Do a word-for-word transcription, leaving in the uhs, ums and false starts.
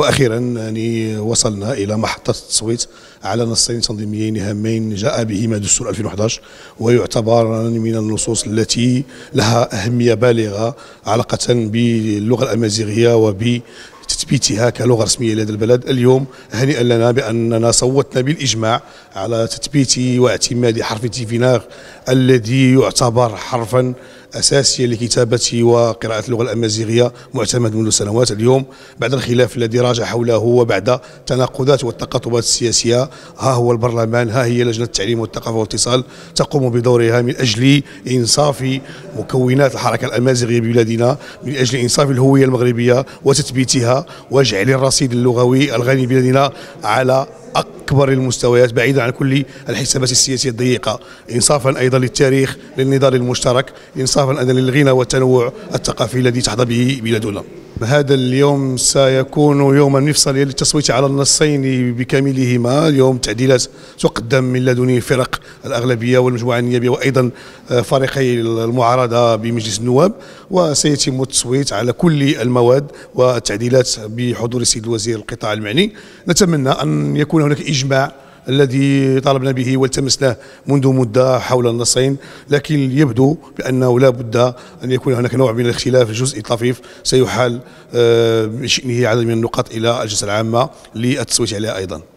واخيرا يعني وصلنا الى محطه التصويت على نصين تنظيميين هامين جاء بهما دستور ألفين وأحد عشر، ويعتبران من النصوص التي لها اهميه بالغه علاقه باللغه الامازيغيه وب تثبيتها كلغه رسميه لهذا البلد. اليوم هنيئا لنا باننا صوتنا بالاجماع على تثبيت واعتماد حرف تيفيناغ الذي يعتبر حرفا اساسيا لكتابه وقراءه اللغه الامازيغيه، معتمد منذ سنوات. اليوم بعد الخلاف الذي راج حوله وبعد تناقضات والتقاطبات السياسيه، ها هو البرلمان، ها هي لجنه التعليم والثقافه والاتصال تقوم بدورها من اجل انصاف مكونات الحركه الامازيغيه ببلادنا، من اجل انصاف الهويه المغربيه وتثبيتها وجعل الرصيد اللغوي الغني بلادنا على أكبر المستويات بعيدا عن كل الحسابات السياسية الضيقة، إنصافا أيضا للتاريخ، للنضال المشترك، إنصافا أيضا للغنى والتنوع الثقافي الذي تحظى به بلادنا. هذا اليوم سيكون يوما مفصليا للتصويت على النصين بكاملهما. اليوم تعديلات تقدم من لدن فرق الأغلبية والمجموعة النيابية وأيضا فريقي المعارضة بمجلس النواب، وسيتم التصويت على كل المواد والتعديلات بحضور السيد الوزير القطاع المعني. نتمنى أن يكون هناك إجماع الذي طالبنا به والتمسناه منذ مدة حول النصين، لكن يبدو بأنه لا بد أن يكون هناك نوع من الاختلاف الجزئي طفيف سيحال بشأنه عدد من النقاط إلى الجلسة العامة للتصويت عليها أيضا.